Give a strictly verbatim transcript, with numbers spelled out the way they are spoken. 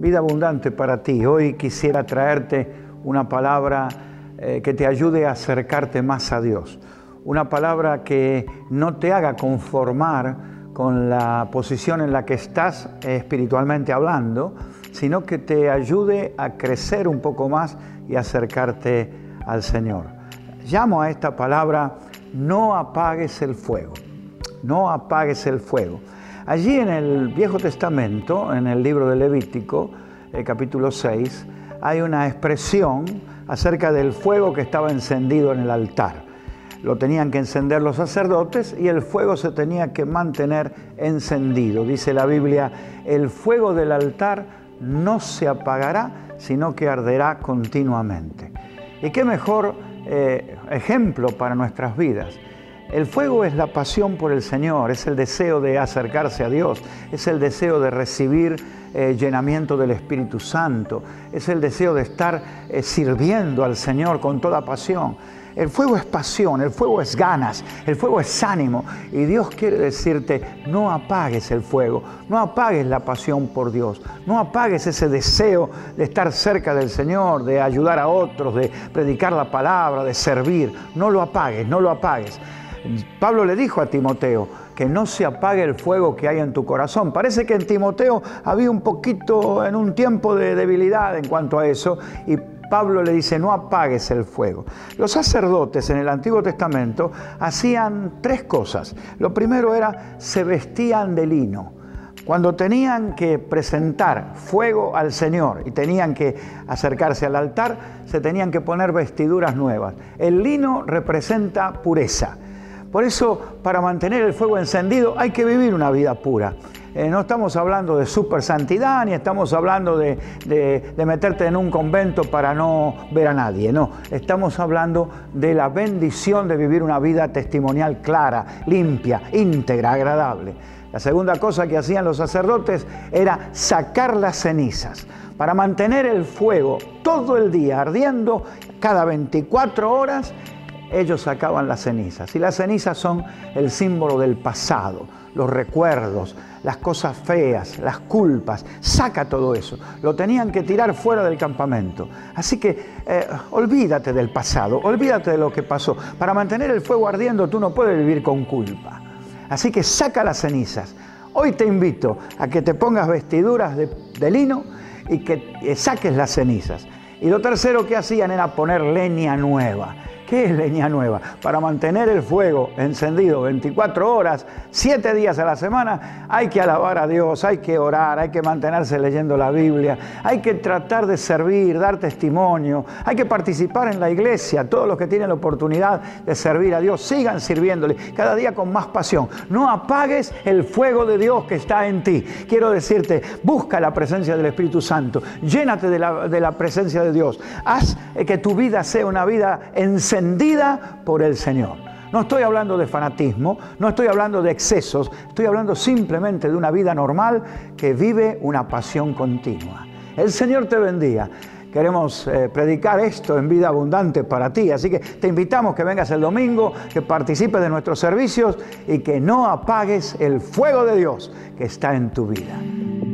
Vida abundante para ti. Hoy quisiera traerte una palabra eh, que te ayude a acercarte más a Dios. Una palabra que no te haga conformar con la posición en la que estás eh, espiritualmente hablando, sino que te ayude a crecer un poco más y acercarte al Señor. Llamo a esta palabra: no apagues el fuego. No apagues el fuego. Allí en el Viejo Testamento, en el libro de Levítico, el capítulo seis, hay una expresión acerca del fuego que estaba encendido en el altar. Lo tenían que encender los sacerdotes y el fuego se tenía que mantener encendido. Dice la Biblia: el fuego del altar no se apagará, sino que arderá continuamente. Y qué mejor eh, ejemplo para nuestras vidas. El fuego es la pasión por el Señor, es el deseo de acercarse a Dios, es el deseo de recibir eh, llenamiento del Espíritu Santo, es el deseo de estar eh, sirviendo al Señor con toda pasión. El fuego es pasión, el fuego es ganas, el fuego es ánimo. Y Dios quiere decirte: no apagues el fuego, no apagues la pasión por Dios, no apagues ese deseo de estar cerca del Señor, de ayudar a otros, de predicar la palabra, de servir. No lo apagues, no lo apagues. Pablo le dijo a Timoteo que no se apague el fuego que hay en tu corazón. Parece que en Timoteo había un poquito, en un tiempo de debilidad en cuanto a eso, y Pablo le dice: no apagues el fuego. Los sacerdotes en el Antiguo Testamento hacían tres cosas. Lo primero era, se vestían de lino. Cuando tenían que presentar fuego al Señor y tenían que acercarse al altar, se tenían que poner vestiduras nuevas. El lino representa pureza. Por eso, para mantener el fuego encendido, hay que vivir una vida pura. Eh, no estamos hablando de super santidad, ni estamos hablando de, de, de meterte en un convento para no ver a nadie. No, estamos hablando de la bendición de vivir una vida testimonial clara, limpia, íntegra, agradable. La segunda cosa que hacían los sacerdotes era sacar las cenizas. Para mantener el fuego todo el día ardiendo, cada veinticuatro horas, ellos sacaban las cenizas. Y las cenizas son el símbolo del pasado, los recuerdos, las cosas feas, las culpas. Saca todo eso. Lo tenían que tirar fuera del campamento. Así que eh, olvídate del pasado, olvídate de lo que pasó. Para mantener el fuego ardiendo, tú no puedes vivir con culpa. Así que saca las cenizas. Hoy te invito a que te pongas vestiduras de, de lino y que eh, saques las cenizas. Y lo tercero que hacían era poner leña nueva. ¿Qué es leña nueva? Para mantener el fuego encendido veinticuatro horas, siete días a la semana, hay que alabar a Dios, hay que orar, hay que mantenerse leyendo la Biblia, hay que tratar de servir, dar testimonio, hay que participar en la iglesia. Todos los que tienen la oportunidad de servir a Dios, sigan sirviéndole cada día con más pasión. No apagues el fuego de Dios que está en ti. Quiero decirte, busca la presencia del Espíritu Santo, llénate de la, de la presencia de Dios, haz que tu vida sea una vida encendida por el Señor. No estoy hablando de fanatismo, no estoy hablando de excesos, estoy hablando simplemente de una vida normal que vive una pasión continua. El Señor te bendiga. Queremos eh, predicar esto en Vida Abundante para ti, así que te invitamos que vengas el domingo, que participes de nuestros servicios y que no apagues el fuego de Dios que está en tu vida.